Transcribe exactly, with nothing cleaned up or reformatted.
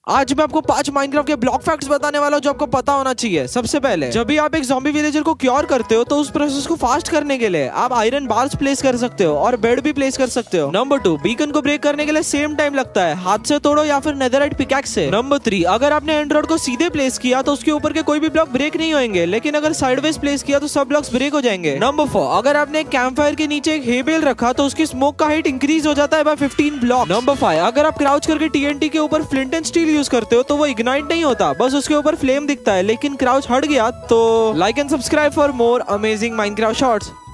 आज मैं आपको पांच माइनक्राफ्ट के ब्लॉक फैक्ट्स बताने वाला हूं जो आपको पता होना चाहिए। सबसे पहले, जब भी आप एक ज़ॉम्बी विलेजर को क्योर करते हो तो उस प्रोसेस को फास्ट करने के लिए आप आयरन बार्स प्लेस कर सकते हो और बेड भी प्लेस कर सकते हो। नंबर टू, बीकन को ब्रेक करने के लिए सेम टाइम लगता है, हाथ से तोड़ो या फिर नेदरराइट पिकैक्स से। नंबर थ्री, अगर आपने एंड्रॉइड को सीधे प्लेस किया तो उसके ऊपर के कोई भी ब्लॉक ब्रेक नहीं होंगे, लेकिन अगर साइडवेज प्लेस किया तो सब ब्लॉक्स ब्रेक हो जाएंगे। नंबर फोर, अगर आपने एक कैंप फायर के नीचे एक हे बेल रखा तो उसकी स्मोक का हाइट इंक्रीज हो जाता है by fifteen block. Number five, अगर आप क्राउच करके टीएनटी के ऊपर फ्लिंट एंड स्टील यूज करते हो तो वो इग्नाइट नहीं होता, बस उसके ऊपर फ्लेम दिखता है, लेकिन क्राउच हट गया तो like and subscribe for more amazing Minecraft shorts.